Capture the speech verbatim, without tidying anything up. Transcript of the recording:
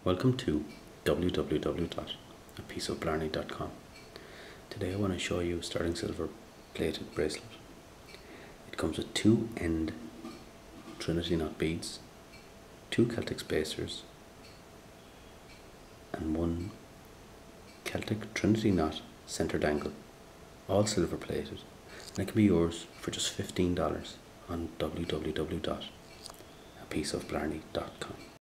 Welcome to w w w dot a piece of blarney dot com. Today I want to show you a sterling silver plated bracelet. It comes with two end Trinity knot beads, two Celtic spacers and one Celtic Trinity knot centre dangle, all silver plated, and it can be yours for just fifteen dollars on w w w dot a piece of blarney dot com.